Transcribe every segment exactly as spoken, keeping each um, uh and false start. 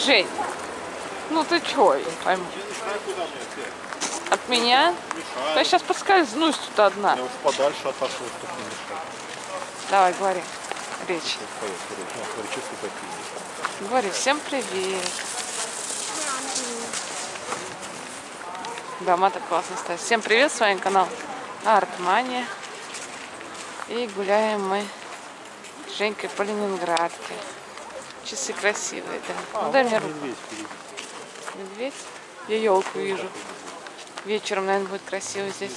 Жень, ну ты чё, я пойму. От меня? Я сейчас поскользнусь тут одна. Я уж подальше отошел, чтобы не мешать. Давай, говори. Речь. Ну, Говори, всем привет. Да, мата классно ставит. Всем привет, с вами канал Артмания. И гуляем мы с Женькой по Ленинградке. Часы красивые, да. А, ну, дай мне руку. Медведь впереди. Медведь? Я елку вижу. Вечером, наверное, будет красиво здесь.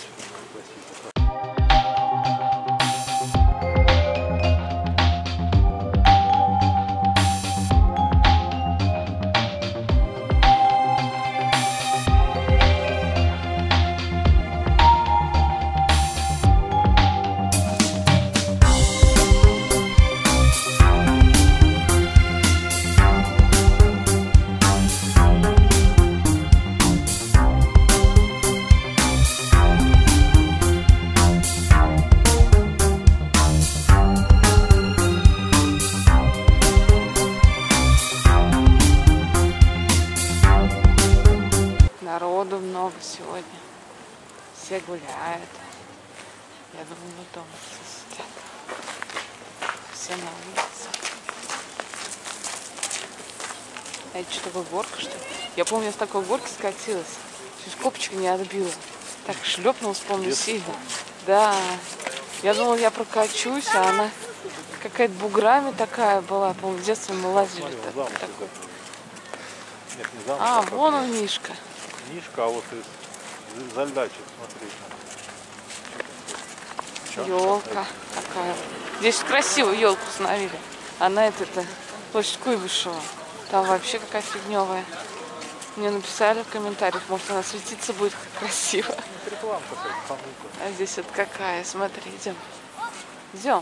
Народу много сегодня. Все гуляют. Я думаю, мы дома все сидят. Все на улице. А это что, такое горка, что ли? Я помню, я с такой горки скатилась. Чуть копчик не отбила. Так шлепнулась, помню, сильно. Да. Я думала, я прокачусь, а она какая-то буграми такая была. Помню, в детстве мы лазили. Смотри, так, такой. Нет, не замок, А, а вон он, Мишка. Мишка, а вот из зальдачек, смотри. Елка такая. Здесь красивую елку установили. А на это-то площадь Куйбышева. Там вообще какая фигневая. Мне написали в комментариях, может она светиться будет красиво. А здесь вот какая, смотри, идем. Идем.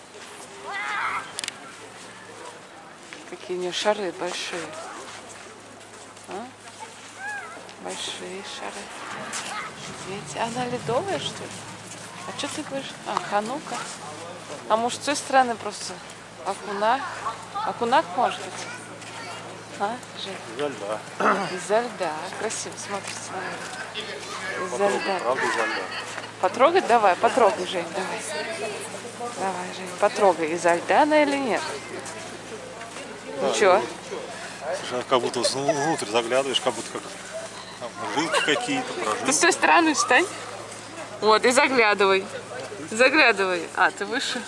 Какие у нее шары большие. А? Большие шары. Видите, она ледовая, что ли? А что ты говоришь? А, ханука. А может, с той стороны просто окунак? Окунак, может быть? А, Жень? Изо льда. Изо льда. Красиво смотрится. Изо льда. Правда, изо льда. Потрогать? Давай, потрогай, Жень, давай. Давай, Жень, потрогай. Изо льда она или нет? Ну что? Как будто внутрь заглядываешь, как будто как там жилки какие-то, прожилки. Ты с той стороны встань. Вот, и заглядывай. Заглядывай. А, ты выше.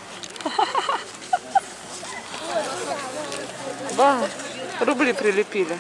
Ба, рубли прилепили.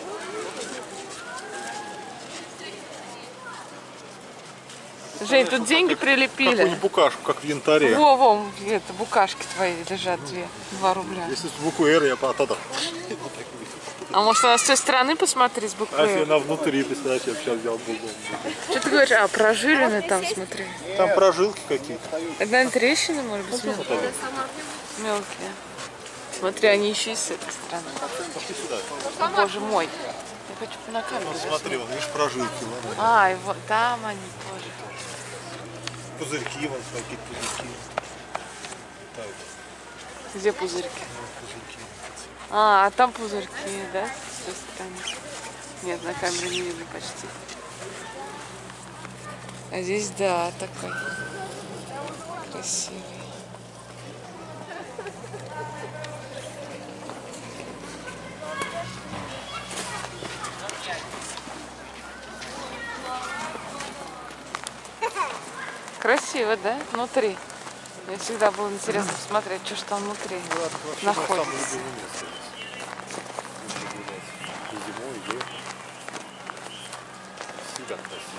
Жень, тут деньги прилепили. Какую-нибудь букашку, как в янтаре. Во, во, это букашки твои лежат, две, два рубля. Если с буквы «Р» я потом... А может, она с той стороны посмотри, с буквы А если «Р»? она внутри, представляешь, я бы сейчас взял букву. Что ты говоришь? А, прожилины там, смотри. Там прожилки какие-то. Это, наверное, трещины, может быть, мелкие. Мелкие. Смотри, они еще и с этой стороны. Пошли сюда. О, боже мой. Я хочу на камеру. Ну, смотри, вон, видишь, прожилки. Вон, А, и вот там они тоже. пузырьки, вон какие-то пузырьки. Так, Где пузырьки? ну, пузырьки. А, а там пузырьки, да? С той стороны. Нет, на камере не видно почти. А здесь, да, такой красивый. Красиво, да? Внутри. Мне всегда было интересно посмотреть, что ж там внутри находится. Зимой, летом. Всегда красиво.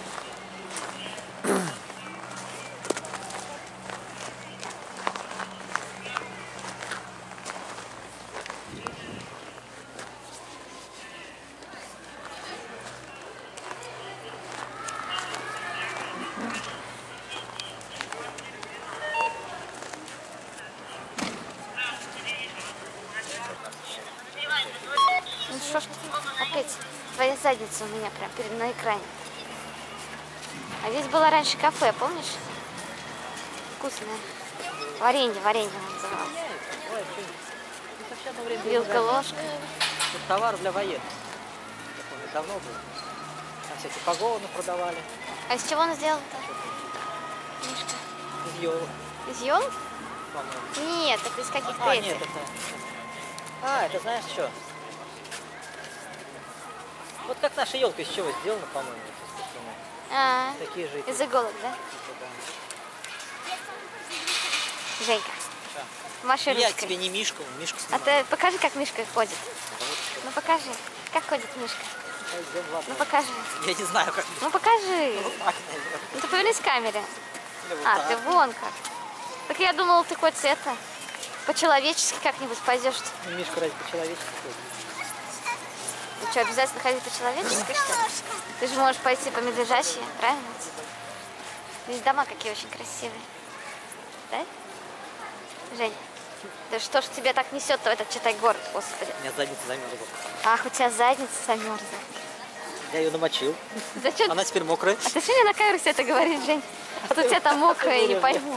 Ну что ж, опять твоя задница у меня прям перед на экране. А здесь было раньше кафе, помнишь? Вкусное. Варенье, варенье называлось. Вилка, ложка. Тут товар для военных. Такое давно было. Там всякие погоны продавали. А из чего он сделан-то? Мишка. Из елок, Из елок? по-моему. Нет, это из каких-то А, этих. нет, это... А, это знаешь что? Вот как наша елка из чего сделана, по-моему, искусственная. А, Такие же. из иголок, да? Да. Женька, Что? маши Я ручкой. тебе не Мишку, Мишку А снимаю. ты покажи, как Мишка ходит. Ну покажи, как ходит Мишка. Пойдем, ладно. Ну покажи. Я не знаю, как Ну покажи. вот так, наверное. Ну ты повернись к камере. Или вот А, так. ты вон как. Так я думала, ты хоть это, по-человечески как-нибудь пойдешь. Ну, Мишка ради по-человечески ходит. Ты что, обязательно ходить по-человечески, что ли? Ты же можешь пойти по медвежачьи, правильно? Здесь дома какие очень красивые. Да? Жень, да что ж тебя так несет-то в этот, читай, город, господи. У меня задница замерзла. Ах, у тебя задница замерзла. Я ее намочил. Зачем? Она теперь мокрая. А ты что мне на камеру все это говоришь, Жень? А то у тебя там мокрая, я не пойму.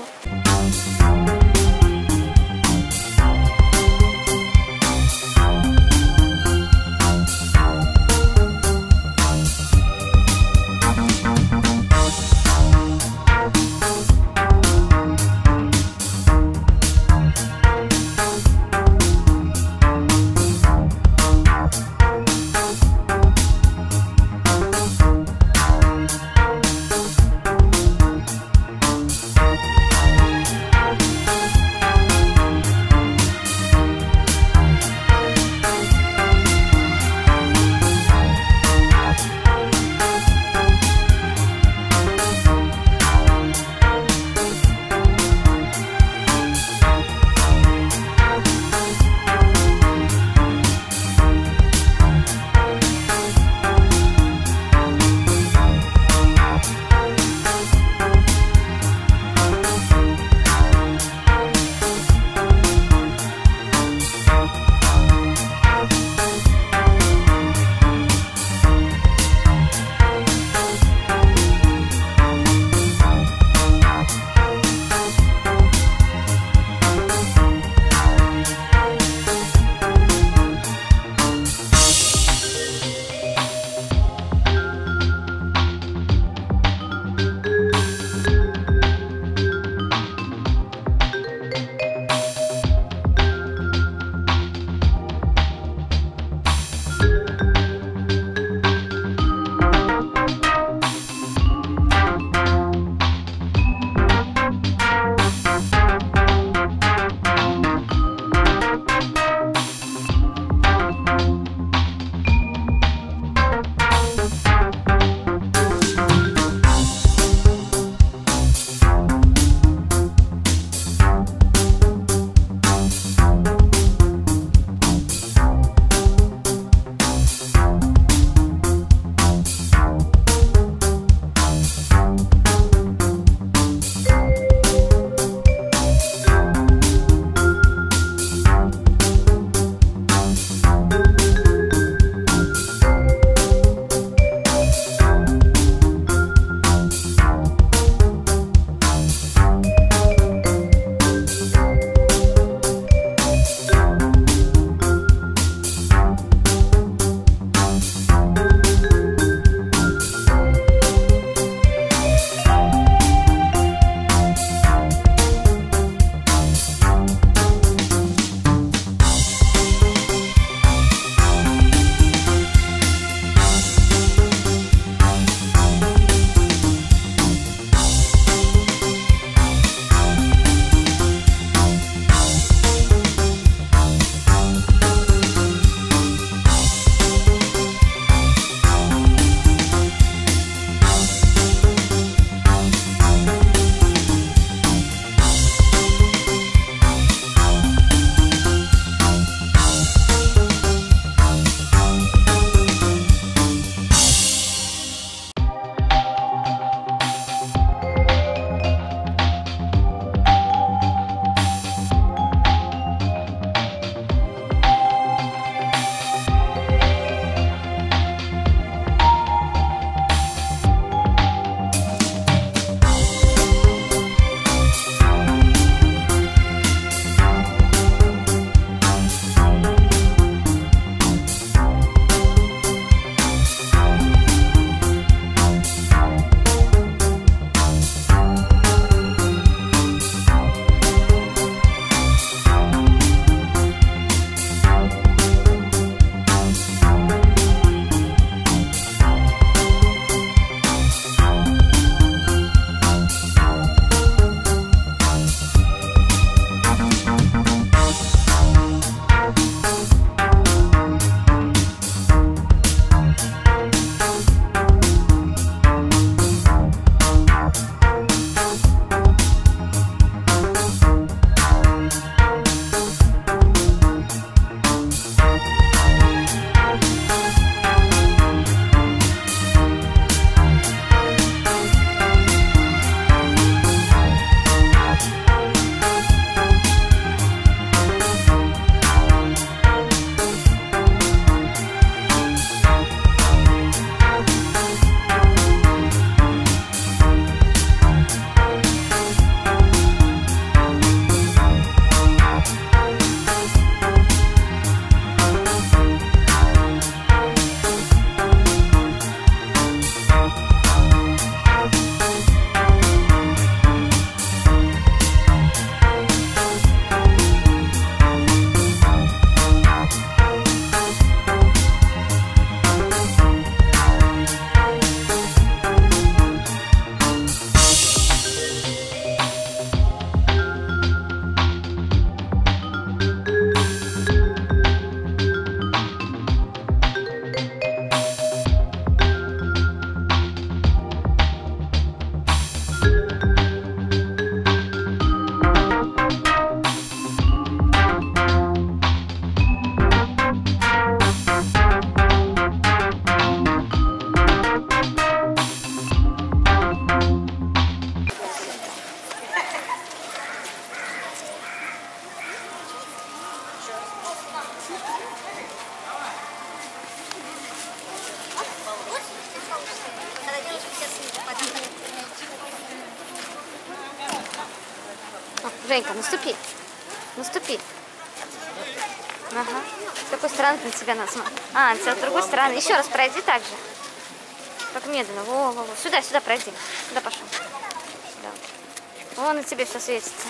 Женька, наступи. Наступи. Ага. С какой стороны на тебя надо смотреть? А, с другой стороны. Еще раз пройди так же. Только медленно. Во, во, во. Сюда, сюда пройди. Сюда пошел. Сюда. Вон на тебе все светится.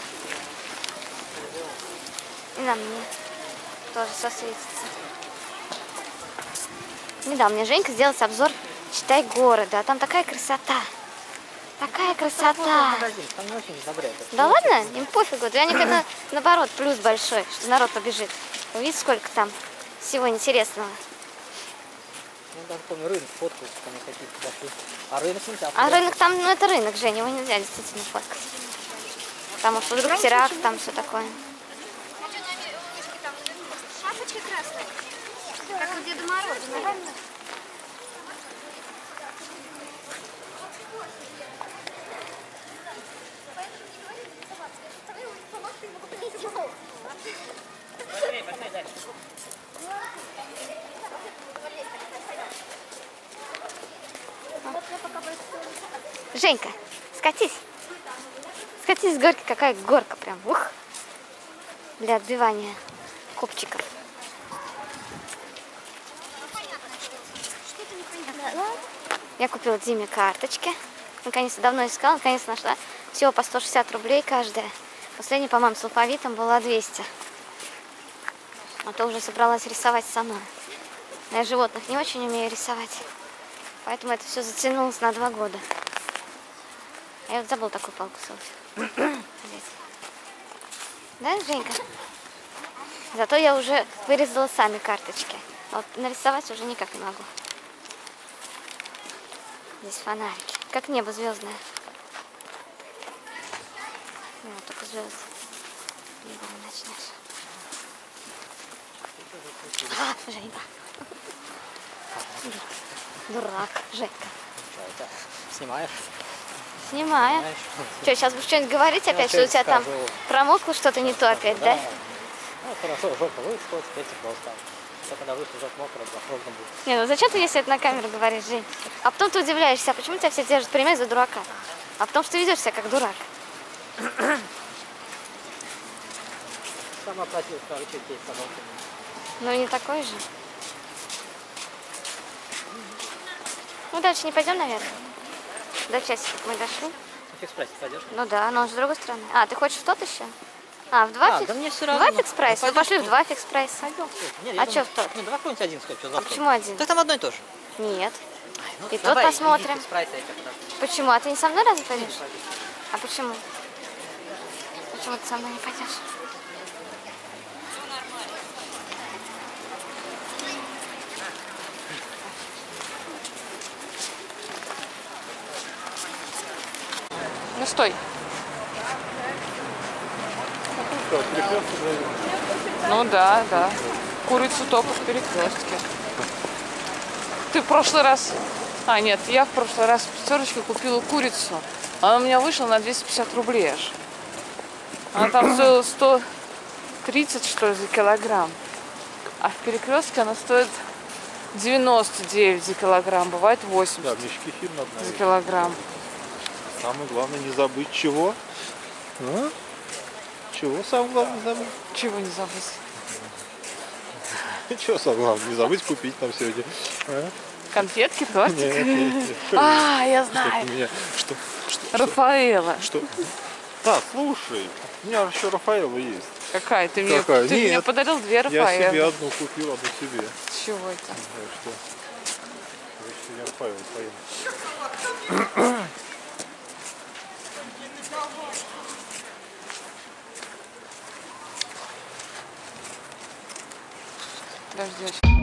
И на мне тоже все светится. Не дал мне Женька сделать обзор «Читай города». А там такая красота. Такая красота. Там не очень добрые. Да ладно? Им пофигу. Я никогда, наоборот, плюс большой, что народ побежит. Вы видите, сколько там всего интересного. Ну, даже помню, рынок фоткался, там какие-то пошли. А рынок нельзя. А рынок там, ну это рынок, Женя, его нельзя действительно фоткать. Потому что вдруг теракт, там все такое. Шапочка красная, как у Деда Мороза, нормально? Женька, скатись. Скатись с горки, какая горка прям. Ух. Для отбивания копчиков. Я купила Диме карточки. Наконец-то давно искала, наконец нашла. Всего по сто шестьдесят рублей каждая. Последняя, по-моему, с алфавитом была двести. А то уже собралась рисовать сама. Я животных не очень умею рисовать. Поэтому это все затянулось на два года. А я вот забыла такую палку селфи. Да, Женька? Зато я уже вырезала сами карточки. А вот нарисовать уже никак не могу. Здесь фонарики. Как небо звездное. Вот только звезды. Небо не начнешь. А, Женька. Дурак, Женька. Что это? Снимаешь? Снимаю. Снимаешь? Что, сейчас будешь что-нибудь говорить Я опять, что у тебя там скажу. промокло что-то не то опять, да? Ну хорошо, жопа высохла, теперь тепло стало. Что когда вышло жопа мокрая, можно будет. Не, ну зачем ты, если это на камеру говоришь, Жень? А потом ты удивляешься, а почему тебя все держат пример за дурака? А потом что ты ведешь себя как дурак. Сама платила, скажу, что здесь собака. Ну не такой же. Ну дальше не пойдем, наверное. До часиков мы дошли. В экспрессе пойдешь? Ну да, но он с другой стороны. А, ты хочешь в тот еще? А, в два А, фикс? да мне всё В равно. два фикс-прайс? Ну, Мы пошли в пойдём. два фикс-прайс. Нет, А я что думаю, в тот? Ну давай какой-нибудь один скажи, что А завтра. почему один? Так там одно и то же. Нет. Ну, И тот давай, посмотрим. иди, спрайт, я тебя подожду. Почему? А ты не со мной разве пойдешь? А почему? Почему ты со мной не пойдешь? Ну стой. Ну да, да. Курицу только в перекрестке. Ты в прошлый раз... А, нет, я в прошлый раз в пятерочке купила курицу. Она у меня вышла на двести пятьдесят рублей аж. Она там стоила сто тридцать, что ли, за килограмм. А в перекрестке она стоит девяносто девять за килограмм. Бывает Да, восемьдесят мешки хим надо за навесить. килограмм. Самое главное не забыть чего. А? Чего самое главное не забыть? Чего не забыть? Чего самое главное не забыть купить там сегодня? А? Конфетки, тортик? Нет, нет, нет. А, я Что знаю. у меня? Что? Что? Рафаэла. Что? Да, слушай, у меня еще Рафаэла есть. Какая? Ты мне, Какая? ты мне Нет. подарил две Я Рафаэлы. себе одну купил, одну себе. Чего это? Так что, значит, я Рафаэла поем. Подожди.